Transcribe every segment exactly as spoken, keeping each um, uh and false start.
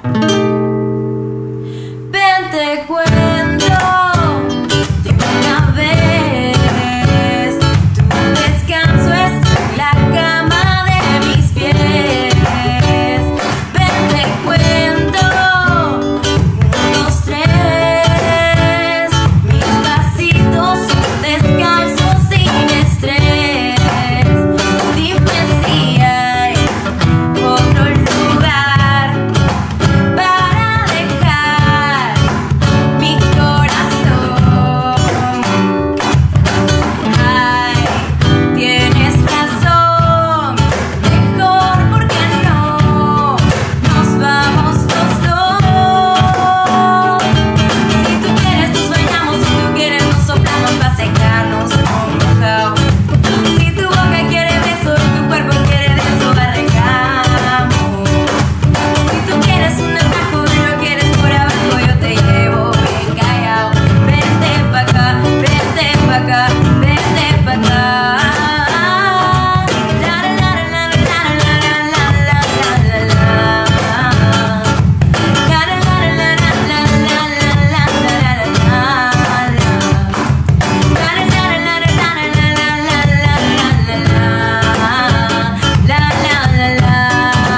Ven, te cuento de una vez. Tu descanso es la cama de mis pies. Ven, te cuento. Un, dos, tres. Mis pasitos son descalzos sin estrés. Dime si hay otro lugar para dejar mi corazón. Ay, tienes razón, mejor porque no nos vamos los dos. Si tú quieres nos bañamos, si tú quieres nos soplamos para secarnos con mojado. Si tu boca quiere beso y tu cuerpo quiere de eso arrancamos. Si tú quieres un atajo y lo quieres por abajo, yo te llevo bien callado. Vente pa' acá, vente pa' acá, vente pa' acá. La la la la la la la la la la la la. La la la la la la la la la la la la. La la la la la la la la la la la la. La la la la.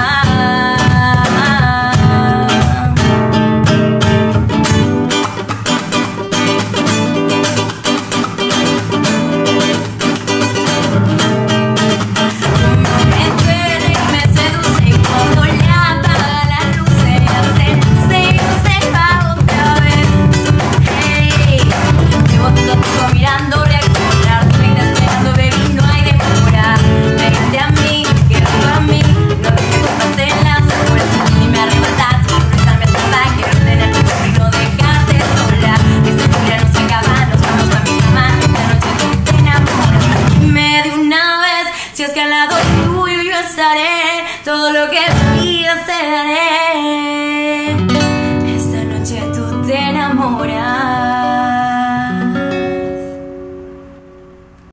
Me duele y me seduce y cuando le apaga las luces se se se va otra vez. Hey, llevo todo el tiempo mirando reaccionar, tú me estás esperando, baby, no hay demora. Vente a mí, quédate a mí, no dejes que pasen las horas y me arrebatas, tu sonrisa me atrapa, quiero tenerte siempre y no dejarte sola. Esta historia no se acaba, nos vamos a mi cama, esta noche tú te enamoras. Dime de una vez si es que al lado tuyo yo estaré, todo lo que pidas te daré. Esta noche tú te enamoras.